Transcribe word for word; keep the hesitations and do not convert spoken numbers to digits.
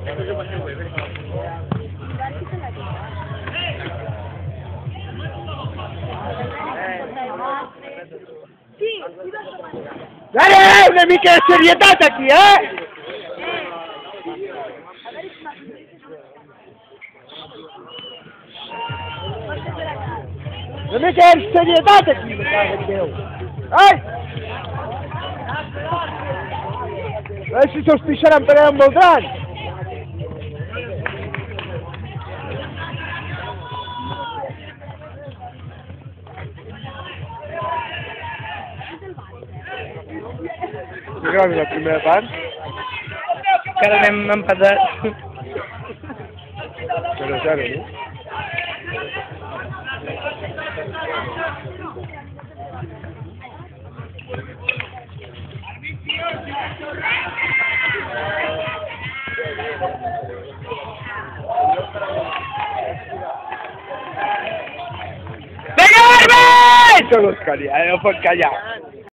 Dai, una mica di serietà qui, eh! Una mica di serietà qui, mi cago in Dio! Eh! Adesso si sospicceranno per un Boltrani! Gravi la primera part. Encara n'hem empatat. zero zero, no? Vinga, Barbet! Això no és callar, eh? No pot callar.